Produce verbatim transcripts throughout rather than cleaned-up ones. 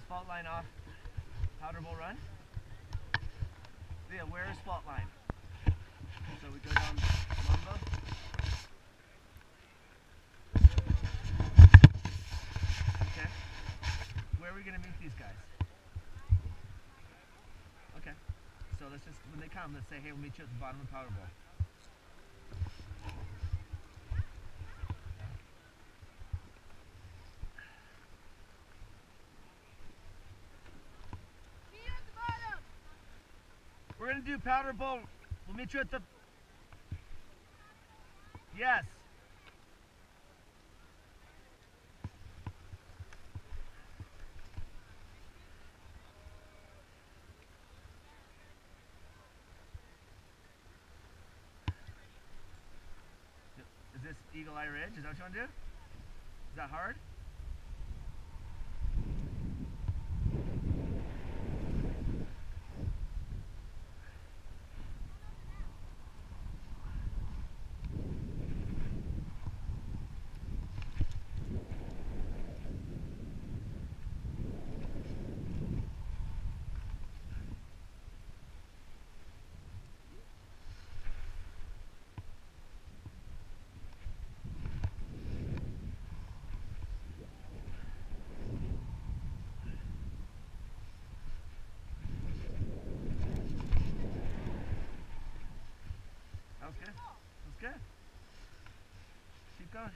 is fault line off Powder Bowl Run? Yeah, where is fault line? So we go down Mumbo. Okay. Where are we going to meet these guys? Okay. So let's just, when they come, let's say, hey, we'll meet you at the bottom of Powder Bowl. We're going to do Powder Bowl. We'll meet you at the... Yes. Is this Eagle Eye Ridge? Is that what you want to do? Is that hard? That was good. That was good. Keep going.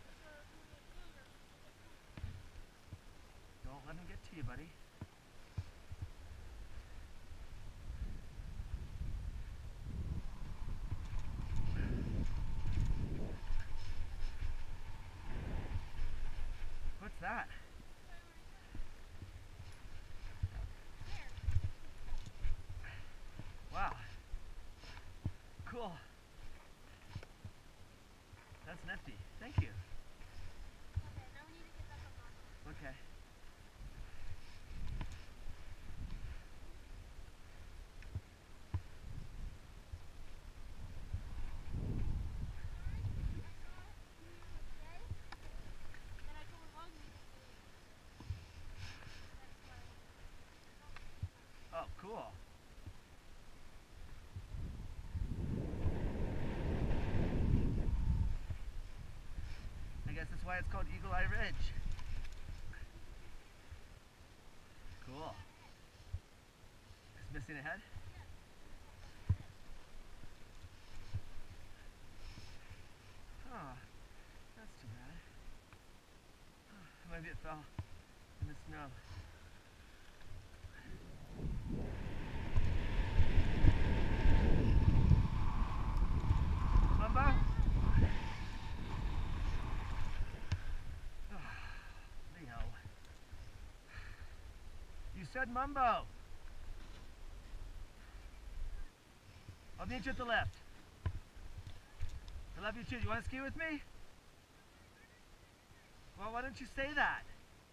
Don't let him get to you, buddy. What's that? Wow. Cool. That's nifty. Thank you. Okay, now we need to get back up on. Okay. Oh, cool. I guess that's why it's called Eagle Eye Ridge. Cool. It's missing a head? Oh, that's too bad. Oh, maybe it fell in the snow. Mumbo? Leo. You said Mumbo. I'll meet you at the left. I love you too. Do you want to ski with me? Well, why don't you say that?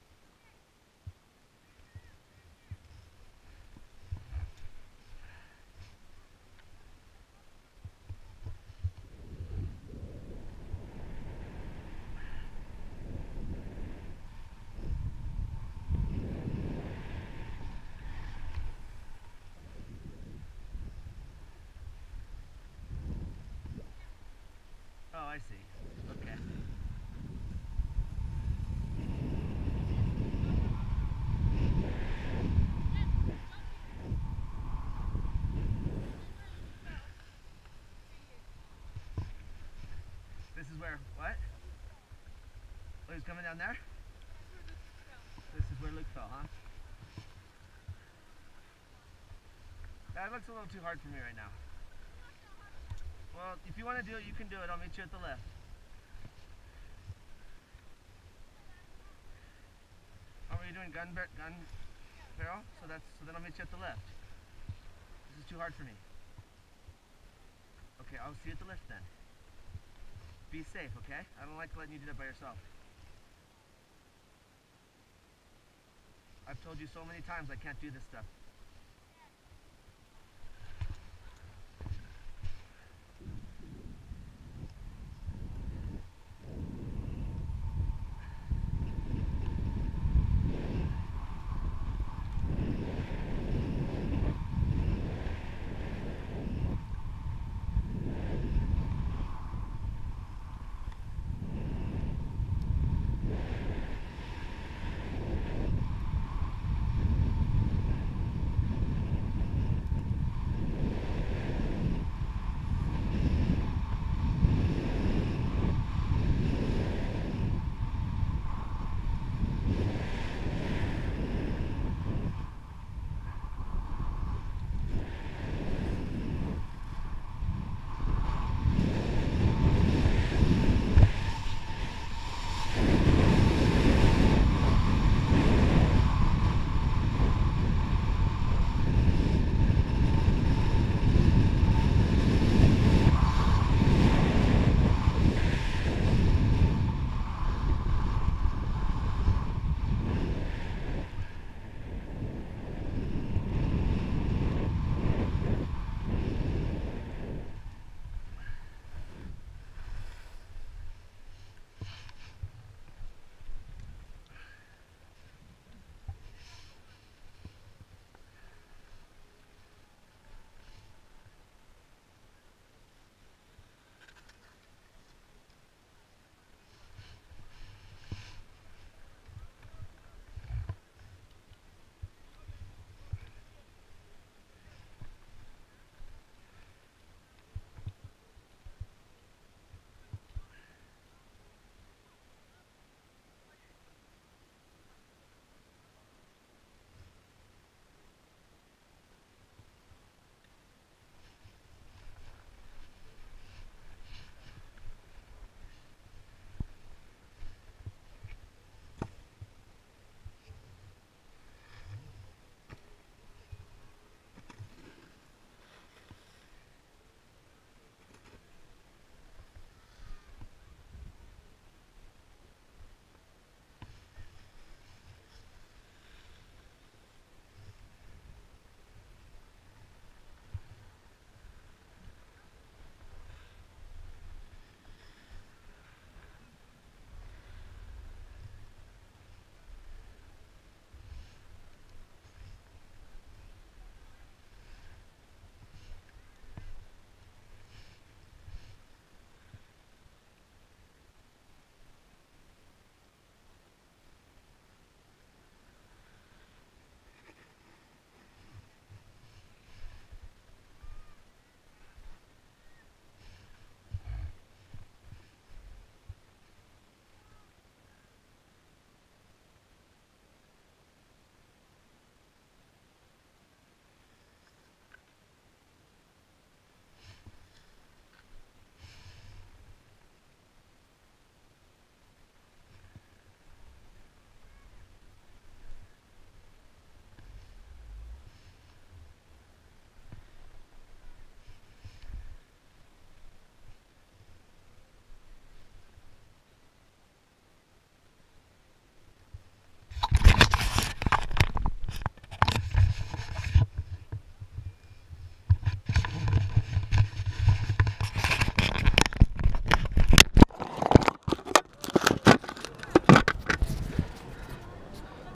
Oh, I see. Okay. This is where, what? Oh, he's coming down there? This is where Luke fell, huh? That looks a little too hard for me right now. Well, if you want to do it, you can do it. I'll meet you at the left. Oh, were you doing gun bar gun barrel? So that's so then I'll meet you at the left. This is too hard for me. Okay, I'll see you at the lift then. Be safe, okay? I don't like letting you do that by yourself. I've told you so many times I can't do this stuff.